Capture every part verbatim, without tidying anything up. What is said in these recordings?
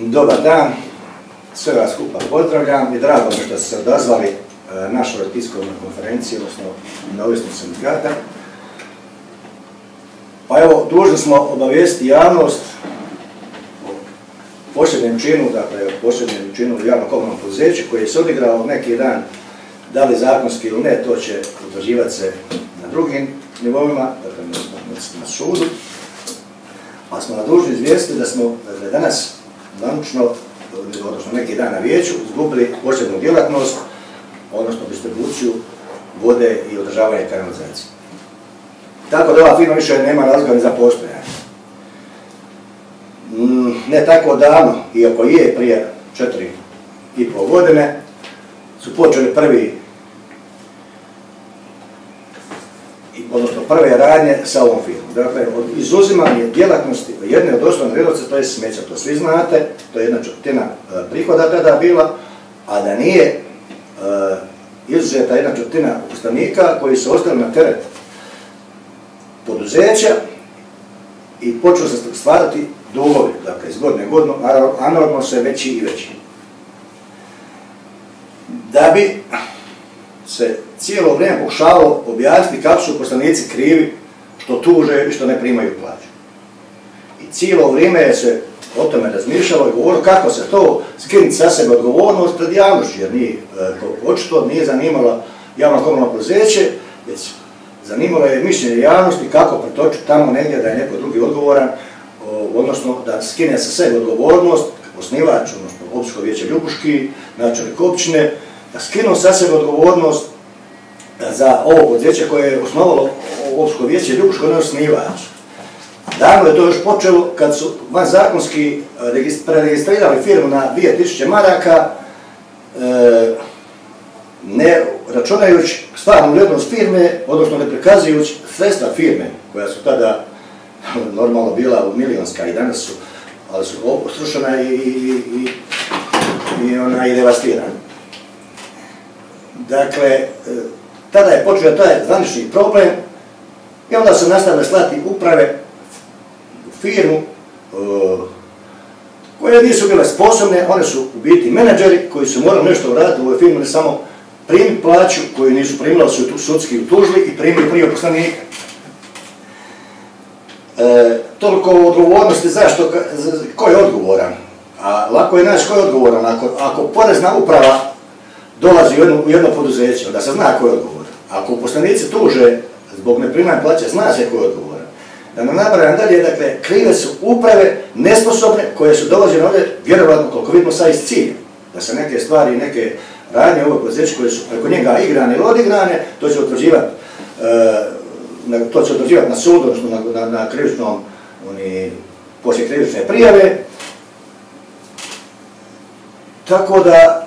Dobar dan, sve vas skupa pozdravljam i drago mi što ste se odazvali našoj tiskovnoj konferenciji, odnosno neovisnog sindikata. Pa evo, dužni smo obavijestiti javnost o posljednjem činu, dakle o posljednjem činu u javno-komunalnom poduzeću koji je se odigrao neki dan, da li zakonski ili ne, to će utvrđivati se na drugim nivoima, dakle na sudu. Ali smo na dužni izvijestiti da smo dakle, danas zvančno, odnosno neki dan na vijeću, izgubili posebnu djelatnost, odnosno distribuciju vode i održavanje kanalizacije. Tako da ova firma više nema razloga ni za postojanje. Ne tako davno, iako je prije četiri i pol godine, su počeli prvi, odnosno prve radnje sa ovom firmom. Dakle, od izuzimanje djelatnosti jedne od osnovne djelatnosti, to je smeća, to svi znate, to je jedna četvrtina prihoda tada bila, a da nije uh, izuzeta jedna četvrtina uposlenika koji su ostali na teret poduzeća i počeo se stvarati dugovi, dakle, iz godine godinu, anormalno sve veći i veći. Da bi se cijelo vrijeme pokušavalo objasniti kako su uposlenici krivi što tuže i što ne primaju plaću. I cijelo vrijeme se o tome razmišljalo i govorilo kako se to skinuti sa sebe odgovornost pred javnošću, jer nije, očito nije zanimalo javno-komunalno poduzeće, već zanimalo je mišljenje javnosti kako pretočiti tamo negdje da je neko drugi odgovoran, odnosno da skine sa sebe odgovornost, osnivač, odnosno Općinsko vijeće Ljubuški, načelnik općine, da skinu sa sebe odgovornost za ovo poduzeće koje je osnovalo Općinsko vijeće Ljubuško, ne osnivač. Davno je to još počelo kad su vanzakonski preregistrirali firmu na dvije tisuće maraka, ne računajući stvarnu vrijednost firme, odnosno ne prikazujući sredstva firme, koja su tada normalno bila u milionska i danas su, ali su srušena i, i, i, i, ona, i devastirana. Dakle, tada je počeo taj zvanični problem i onda se nastavile slati uprave u firmu koje nisu bile sposobne, one su u biti menadžeri koji su morali nešto uraditi u ovoj firmi, ne samo primiti plaću koju nisu primili, su tu sudski utužili i primili prije uposlenika. E, toliko odgovornosti zašto, ko je odgovoran, a lako je naći ko je odgovoran, ako, ako porezna uprava dolazi u jedno, u jedno poduzeće, onda se zna ko je odgovoran. Ako uposlenici tuže zbog neprimanja plaće, zna se ko je odgovoran. Da nam nabrajam dalje, dakle, krive su uprave nesposobne koje su dolazile ovdje, vjerovatno koliko vidimo sad iz cilja, da se neke stvari, neke radnje u ovoj poduzeću koje su preko njega igrane ili odigrane, to će utvrđivati e, to će utvrđivati na sudu, odnosno na, na, na krivičnom, oni, poslije krivične prijave. Tako da e,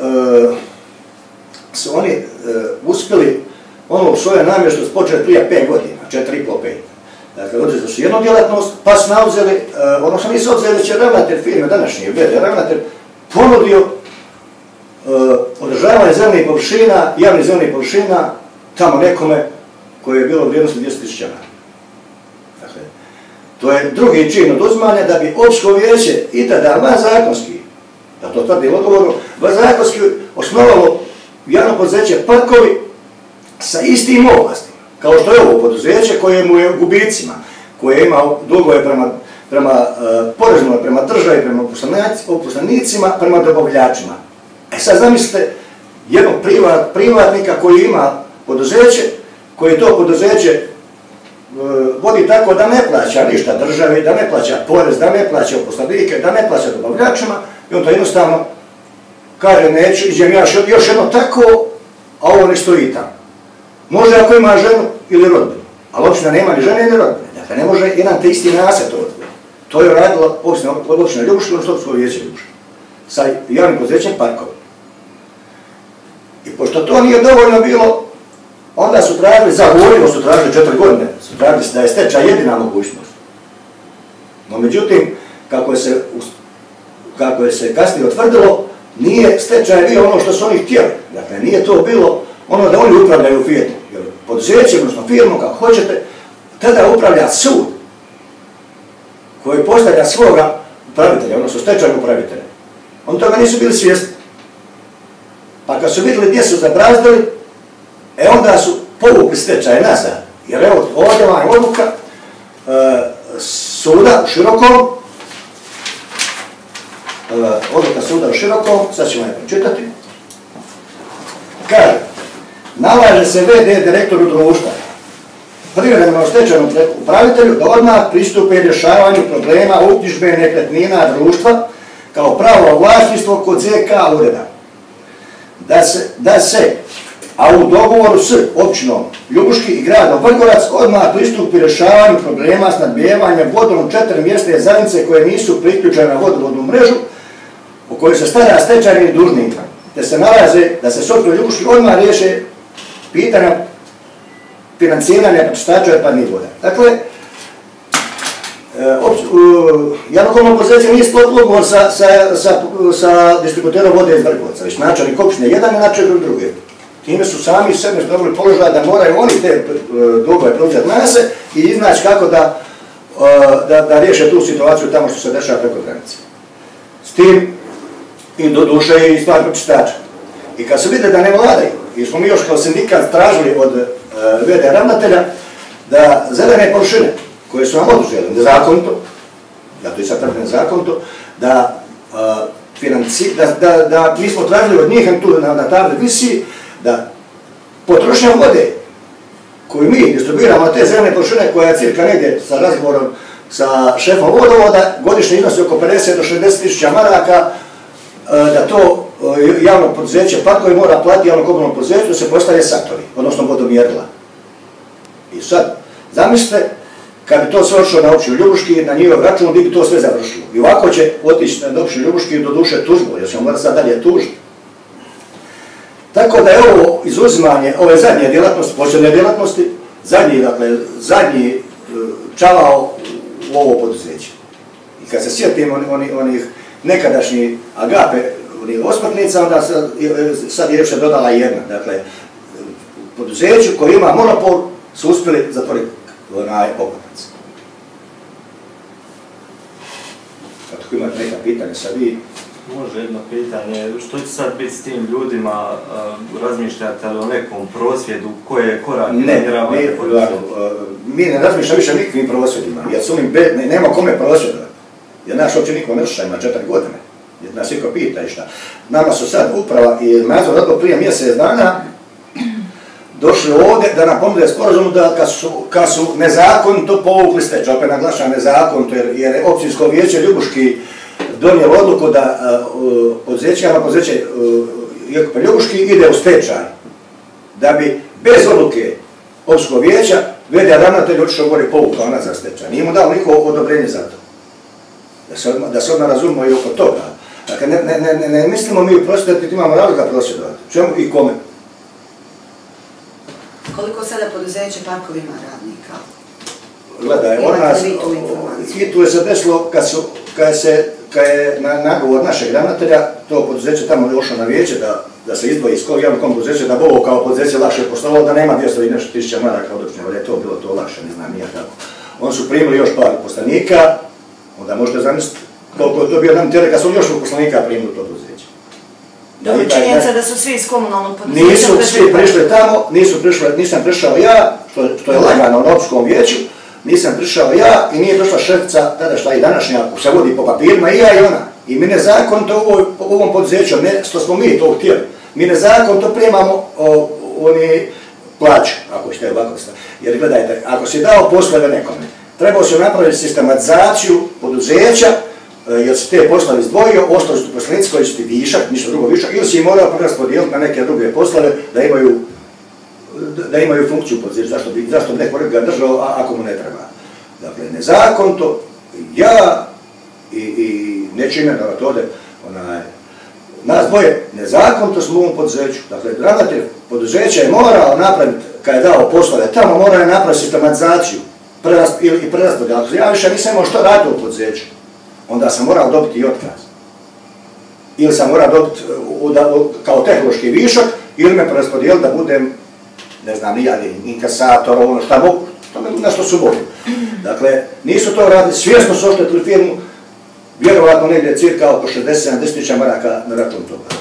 su oni e, uspjeli ono u svojoj namjeri što su počeli prije pet godina, četiri i pol, pet. Dakle, oduzeli su jednu djelatnost, pa su nauzeli, e, odnosno nisu oduzeli, će ravnatelj firme današnji, vede, ravnatelj ponudio e, održavanje zelenih površina, javnih zelenih površina, tamo nekome koje je bilo u vrijednosti dvjesto tisuća maraka. Dakle, to je drugi čin oduzimanja da bi Općinsko vijeće i tada vanzakonski, da to tad bilo odgovorno, vanzakonski osnovalo javno poduzeće Parkovi sa istim ovlastima, kao što je ovo poduzeće koje mu je u gubicima, koje ima dugove prema, prema uh, poreznoj, prema državi, prema uposlenicima, prema dobavljačima. E sad zamislite jednog privat, privatnika koji ima poduzeće, koji to poduzeće uh, vodi tako da ne plaća ništa državi, da ne plaća porez, da ne plaća uposlenike, da ne plaća dobavljačima i on to jednostavno kaže neću, idem ja još jedno tako, a ovo ne stoji tamo. Može ako ima ženu ili rodbinu, ali općina nema ni žene ni rodbine. Dakle, ne može jedan te isti naselje to odgovoriti. To je radila općina Ljubuška, odnosno Općinsko vijeće Ljubuška, sa javnim poduzećem Parkovi. I pošto to nije dovoljno bilo, onda su tražili, zagovorilo su tražili četiri godine, su tražili da je stečaj jedina mogućnost. No međutim, kako je se, kako je se kasnije utvrdilo, nije stečaj bio ono što su oni htjeli. Dakle, nije to bilo ono da oni upravljaju firmu. Jer poduzeće, odnosno firmu, kako hoćete, tada upravlja sud koji postavlja svoga upravitelja, odnosno stečajnog upravitelja. Oni toga nisu bili svjesni. Pa kad su vidjeli gdje su zabrazdili, e onda su povukli stečaj nazad. Jer evo ovdje vam je odluka e, suda u Širokom, e, odluka suda u Širokom, sad ćemo je pročitati. Kaže, nalaže se ve de direktoru društva, privremenom stečajnom upravitelju da odmah pristupe rješavanju problema uknjižbe nekretnina društva kao pravo vlasništvo kod ze ka ureda. Da se, da se, a u dogovoru s općinom Ljubuški i gradom Vrgorac odmah pristupi rješavanju problema snabdevanjem vodom četiri mjesne zajednice koje nisu priključene na vodovodnu mrežu u kojoj se stara stečajnih dužnika, te se nalaze da se s općinom Ljubuški odmah riješe pitanja financiranja pročistača otpadnih voda. Dakle, javno-komunalno poduzeće nije sklopilo ugovor sa, sa, sa, sa distributerom vode iz Vrgorca, već načelnik općine jedan i načelnik druge. Time su sami sebe dobili položaj da moraju oni te dugove preuzeti na se i iznaći kako da, da, da riješe tu situaciju tamo što se dešava preko granice. S tim i do duše i stvar pročistača. I kad se vide da ne vladaju, i smo mi još kao sindikat tražili od uh, ve de ravnatelja da zelene površine koje su nam oduzeli nezakonito, ja to i sad tvrdim nezakonito, da, uh, financi, da, da, da mi smo tražili od njih, tu na, na tabli visi, da potrošnja vode koju mi distribuiramo na te zelene površine koja je cirka negdje sa razgovorom sa šefom vodovoda, godišnje iznosi oko pedeset do šezdeset tisuća maraka, uh, da to javno poduzeće parkovi mora platiti javno komunalnom poduzeću da se postave satori, odnosno vodomjerila. I sad, zamislite, kad bi to sve otišlo na općinu Ljubuški, na njihov račun, gdje bi to sve završilo. I ovako će otići na općinu Ljubuški do duše tužbu, jer ćemo morati sad dalje tužiti. Tako da je ovo izuzimanje, ove zadnje djelatnosti, posljednje djelatnosti, zadnji, dakle, zadnji čavao u ovo poduzeće. I kad se sjetim oni, oni, onih nekadašnjih agape, osmrtnica, onda sad, sad je još dodala jedna. Dakle, poduzeću koji ima monopol su uspjeli zatvoriti onaj oklopac. Ako imate neka pitanja sad vi... Može jedno pitanje, što će sad biti s tim ljudima, razmišljate li o nekom prosvjedu, koje korake namjeravate poduzeti? Mi ne razmišljamo više nikakvim prosvjedima, jer su oni bedni, nema kome prosvjedovati. Jer naš uopće niko ne sluša, ima četiri godine. Jer nas iko pita i šta. Nama su sad uprava i nadzor odbor prije mjesec dana došli ovdje da nam ponude sporazumu da kad su, kad su nezakonito povukli stečaj, opet naglašavam nezakonito, jer, jer je općinsko vijeće Ljubuški donijelo odluku da uh, poduzeće, javno poduzeće uh, Jekopa Ljubuški ide u stečaj. Da bi bez odluke općinskog vijeća ve de ravnatelj otišao gore povukao nazad stečaj. Nije mu dao niko odobrenje za to. Da se odmah, da se odmah razumimo i oko toga. Dakle, ne, ne, ne, ne mislimo mi prosvjedati, imamo razloga prosvjedovati. Čemu i kome? Koliko sada poduzeće parkovi ima radnika? Gledaj, on nas, i tu je se desilo kad, su, kad, se, kad je na nagovor našeg ravnatelja to poduzeće tamo je ošlo na vijeće da, da se izdvoji iz javnog poduzeća, da bi ovo kao poduzeće lakše poslovalo, da nema dvjesto i nešto tisuća maraka odlično, ali je to bilo to lakše, ne znam, nije tako. Oni su primili još par poslanika, onda možete zamisliti koliko je to bio nam tjere kad su još poslanika primili to poduzeće. Dobro, činjenica da su svi iz komunalnog poduzeća... Nisu svi prišli tamo, nisu prišli, nisam prišao ja, što, što je lagano na općinskom vijeću, nisam prišao ja i nije došla šefica, tada šta i današnja, se vodi po papirima, i ja i ona. I mi nezakonito u, u ovom poduzeću, ne što smo mi to htjeli, mi nezakonito primamo o, oni plaću, ako ćete ovako staviti. Jer gledajte, ako si dao poslove nekome, trebao si napraviti sistematizaciju poduzeća, jer si te poslove izdvojio, ostali su poslenici koji su ti višak, ništa drugo višak, ili si morao preraspodijeliti na neke druge poslove da imaju, da imaju funkciju poduzeća, zašto bi, zašto bi neko ga držao, a ako mu ne treba. Dakle, nezakonito, ja i, i neću imenovati ovdje, onaj, nas dvoje nezakonito smo u ovom poduzeću. Dakle, ravnatelj poduzeća je morao napraviti, kad je dao poslove, tamo morao je napraviti sistematizaciju i preraspodijel. Ako ja više nisam imao što raditi u poduzeću, onda sam morao dobiti i otkaz. Ili sam morao dobiti kao tehnološki višak, ili me preraspodijeliti da budem, ne znam, nijadi, inkasator, ono šta mogu, na što su bolji. Dakle, nisu to radili, svjesno su oštetili firmu, vjerovatno negdje cirka oko šezdeset sedamdeset tisuća maraka na račun toga.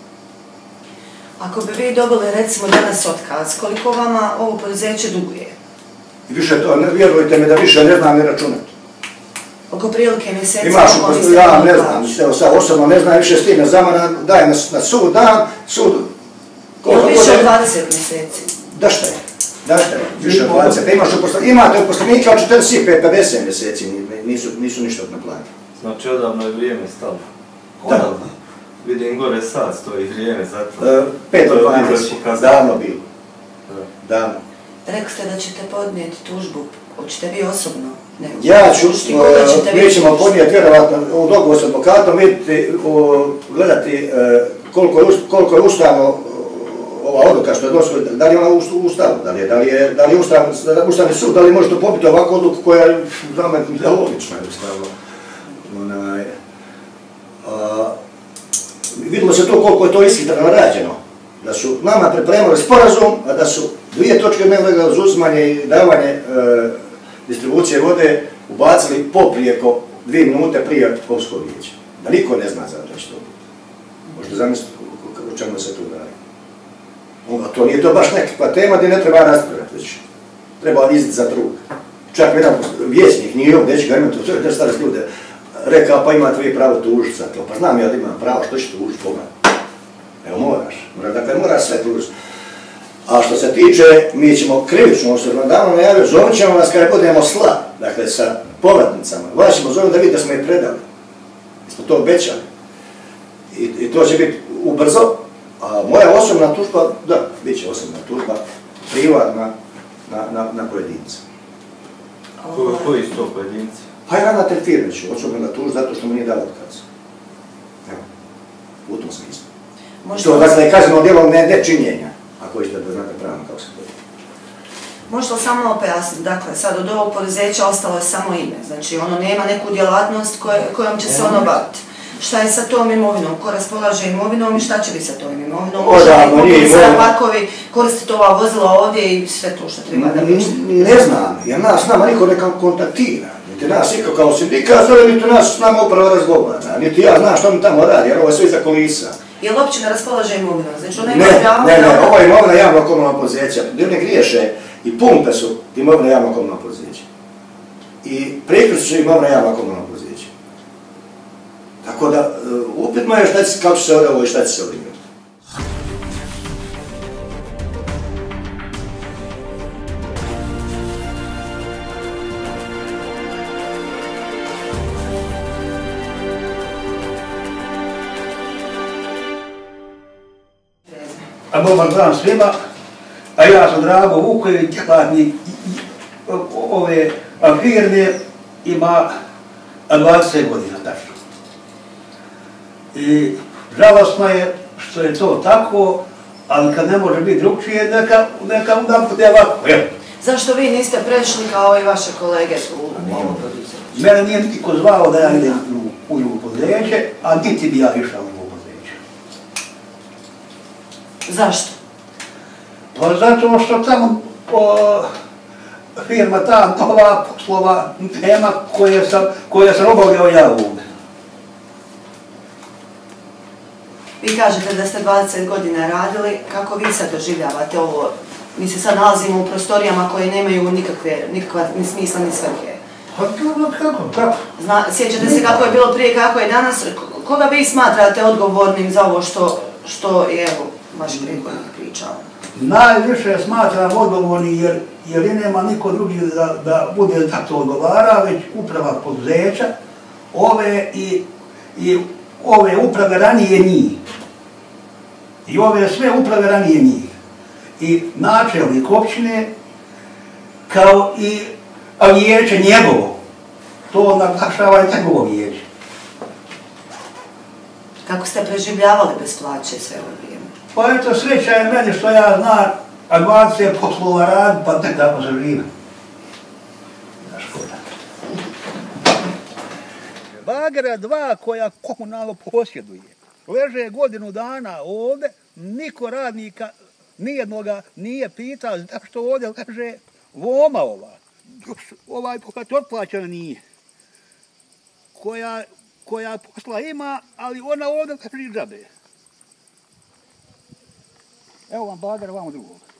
Ako bi vi dobili recimo danas otkaz, koliko vama ovo poduzeće duguje? Više to, ne, vjerujte mi da više ne znam ni računati. Oko prilike mjeseci? Imaš, ja ne znam, evo sad osobno ne znam, više s tim zamana, daje na, na sud, dam, sud. Ili više od dvadeset mjeseci? Da šta je, da šta je, više od dvadeset. Imaš uposlenika, imate uposlenika od četrdeset pet pedeset mjeseci, nisu, nisu ništa od naplati. Znači odavno je vrijeme stalo. Da. Vidim gore sad stoji vrijeme za to. Uh, pet od dvanaest, davno bilo. Da. Davno. Rekli ste da ćete podnijeti tužbu, hoćete vi osobno? Ne, ja ću, uh, mi ćemo podnijeti vjerovatno u dogovor s advokatom, vidjeti, uh, gledati uh, koliko je, koliko je ustavno uh, ova odluka što je došla, da li je ona ustavna, da li je, da li je, da li je ustavni, ustavni sud, da li može to pobiti ovakvu odluku koja je za mene logična ustavno. Onaj, uh, vidimo se to koliko je to ishitreno rađeno, da su nama pripremili sporazum, a da su dvije točke nelegalno uzimanje i davanje e, distribucije vode ubacili poprijeko dvije minute prije Opskog vijeća. Da niko ne zna za što to biti. Možete zamisliti o čemu se tu radi. Onda to nije to baš nekakva tema gdje ne treba raspravljati već. Treba izditi za drug. Čak jedan vjesnik, nije ovdje, neće ga imati, to je stari ljude, rekao pa imate vi pravo tužiti za to. Pa znam ja da imam pravo, što će tužiti koga? Evo moraš, dakle moraš sve tužiti. A što se tiče, mi ćemo krivično, ono što nam davno najavio, zovit ćemo vas kada budemo sla, dakle sa povratnicama. Vas ćemo zoviti da vidite da smo je predali. Mi smo to obećali. I, i to će biti ubrzo. A moja osobna tužba, da, bit će osobna tužba, privatna na, na, na pojedinca. Ko, koji su to pojedinci? Pa je ravnatelj firme ću osobno da tuži zato što mu nije dao otkaz. Evo, u tom smislu. Možda to dakle je kazneno djelo ne, ne činjenja, ako ćete da znate pravno kako se to je. Možda samo pojasniti, dakle, sad od ovog poduzeća ostalo je samo ime, znači ono nema neku djelatnost koje, kojom će se ono baviti. Šta je sa tom imovinom, ko raspolaže imovinom i šta će biti sa tom imovinom? Možete sada parkovi koristiti ova vozila ovdje i sve to što treba da biti? Ne znam, jer nas nama niko nekako kontaktira. Niti nas niko kao sindikat zove, niti nas s nama upravo razgovara. Niti ja znam što mi tamo radi, jer ovo je sve iza kulisa. Je li općina raspolaže imovinom? Znači ona ima javno? Ne, ne, ne, ovo je imovina javno komunalnog poduzeća. Gdje ne griješe i pumpe su imovina javno komunalnog poduzeća. I prekršaj su imovina javno komunalnog poduzeća. Tako da, upitno je šta će, kako će se ovdje ovo i šta će se ovdje igrati. A dobar dan svima, a ja sam Drago Vuković, djelatnik ove firme, ima dvadeset godina tačno. I žalostno je što je to tako, ali kad ne može biti drugčije, neka, neka onda bude ovako. Zašto vi niste prešli kao i vaše kolege u ovom poduzeću? Mene nije niko zvao da ja idem u drugo poduzeće, a niti bi ja išao u drugo poduzeće. Zašto? Pa zato što tamo o, firma ta nova poslova tema koje sam, koje sam obavljao ja ovdje. Vi kažete da ste dvadeset godina radili, kako vi sad doživljavate ovo? Mi se sad nalazimo u prostorijama koje nemaju nikakve, nikakva ni smisla ni svrhe. Pa kako, kako, kako? Zna, sjećate se kako je bilo prije, kako je danas? Koga vi smatrate odgovornim za ovo što, što je evo, vaš prethodnik pričao? Najviše smatram odgovorni jer, jer nema niko drugi da, da bude da to odgovara, već uprava poduzeća, ove i, i ove uprave ranije njih. I ove sve uprave ranije njih. I načelnik općine, kao i vijeće njegovo. To naglašava njegovo vijeće. Kako ste preživljavali bez plaće sve ovo vrijeme? Pa eto, sreća je meni što ja znam, a dvadeset poslova radi, pa ne tako se žive. Da škoda. Bagera dva koja komunalno posjeduje. Leže godinu dana ovdje, niko radnika, nijednoga nije pitao zašto ovdje leže voma ova. Ovaj pokad otplaćena nije. Koja koja posla ima, ali ona ovdje pri džabe. Evo vam bager, vam drugog.